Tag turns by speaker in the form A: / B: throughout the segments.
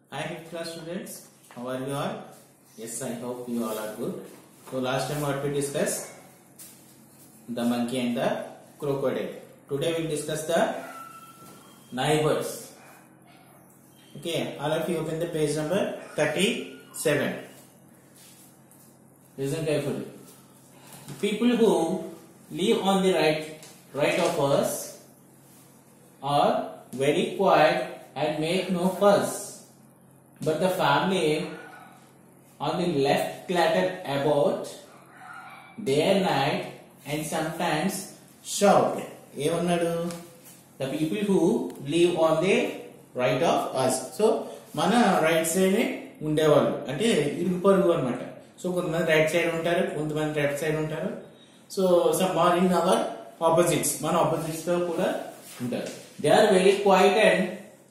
A: Hi, fifth class students. How are you all? Yes, I hope you all are good. So last time what we discussed? The monkey and the crocodile. Today we will discuss the neighbors. Okay, all of you open the page number 37. Listen carefully. People who live on the right of us are very quiet and make no fuss, but the family on the left clatter about day and night and sometimes shout. ఏమన్నాడు? The people who live on the right of us. So మన right side ఉండేవాళ్ళు అంటే ఇరుగు పొరుగు అనమాట. So కొంతమంది right side ఉంటారు, కొంతమంది లెఫ్ట్ సైడ్ ఉంటారు. So some are in our opposites, మన ఆపోజిట్స్ లో కూడా ఉంటారు. They are very quiet and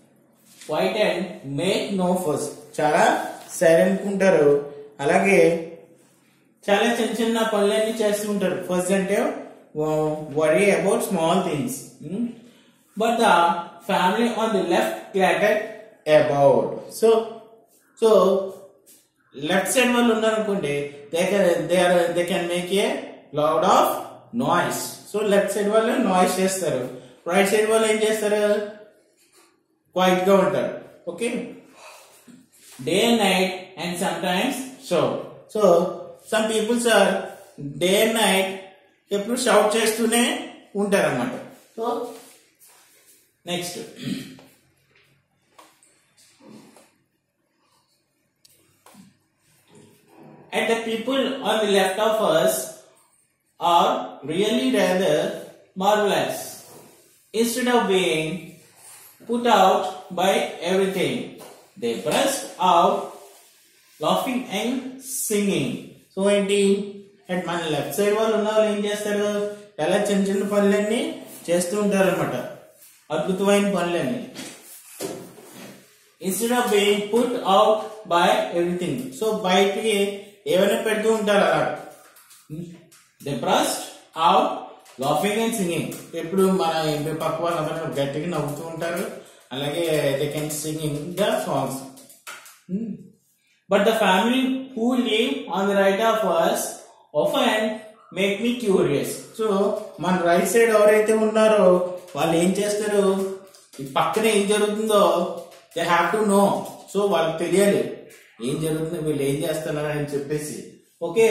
A: make no fuss. చాలా సైలెంట్ ఉంటారు, అలాగే చాలా చిన్న చిన్న పనులన్నీ చేస్తూ ఉంటారు. ఫస్ట్ అంటే worry about small things. But the family on the left clattered about. So left side వాళ్ళు ఉన్నారనుకోండి, they can make a loud of noise. So left side వాళ్ళు నాయిస్ చేస్తారు, రైట్ సైడ్ వాళ్ళు ఏం చేస్తారు? క్వైట్ గా ఉంటారు. Okay, day and night and sometimes shout. So some peoples are day and night ఎప్పుడు షౌట్ చేస్తూనే ఉంటారు అన్నమాట. So next, and the people on the left of us are really rather marvelous. Instead of being put out by everything, they burst out laughing and singing. So ఏంటి అంటే మన left side వాళ్ళు ఉన్న వాళ్ళు ఏం చేస్తారు? చాలా చిన్న చిన్న పనులన్నీ చేస్తూ ఉంటారు అనమాట, అద్భుతమైన పనులన్నీ. Instead of being put out by everything. So బయటికి ఏమైనా పెడుతూ ఉంటారు అలా. They burst out laughing and singing. ఎప్పుడు మన పక్క వాళ్ళు గట్టిగా నవ్వుతూ ఉంటారు, అలాగే they can singing the songs. But the family who live on the right of us often make me curious. So మన రైట్ సైడ్ ఎవరైతే ఉన్నారో వాళ్ళు ఏం చేస్తారు? ఈ పక్కన ఏం జరుగుతుందో they have to know. So వాళ్ళకి తెలియాలి ఏం జరుగుతుందో, వీళ్ళు ఏం చేస్తున్నారు అని చెప్పేసి. Okay,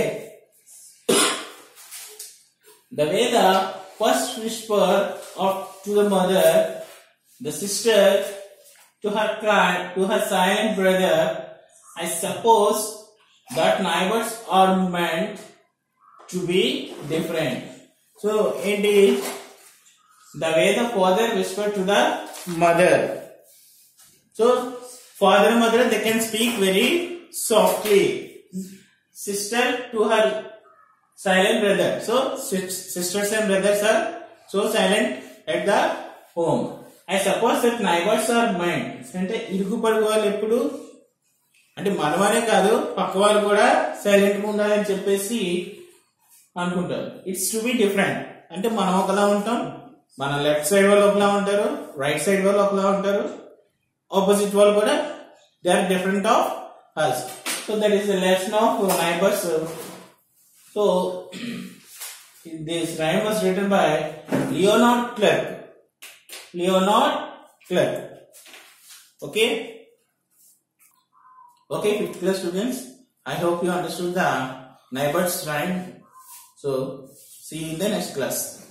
A: the way the first whisper of to the mother, the sister to her silent brother, I suppose that neighbors are meant to be different. So ఏంటి? The way the father whispered to the mother. So father and mother, they can speak very softly. Sister to her silent brother. So sisters and brothers are so silent at the home. I suppose that neighbors are meant. అంటే ఇరుగు పొరుగు వాళ్ళు ఎప్పుడు అంటే మనమనే కాదు, పక్క వాళ్ళు కూడా సైలెంట్ గా ఉండాలని చెప్పేసి అనుకుంటారు. It's to be different. అంటే మనం ఒకలా ఉంటాం, మన లెఫ్ట్ సైడ్ వాళ్ళు ఒకలా ఉంటారు, రైట్ సైడ్ వాళ్ళు ఒకలా ఉంటారు, ఆపోజిట్ వాళ్ళు కూడా they are different of us. So that is the lesson of neighbors. So this rhyme was written by Leonard Clark. Okay, fifth class students, I hope you understood the neighbors rhyme. So see you in the next class.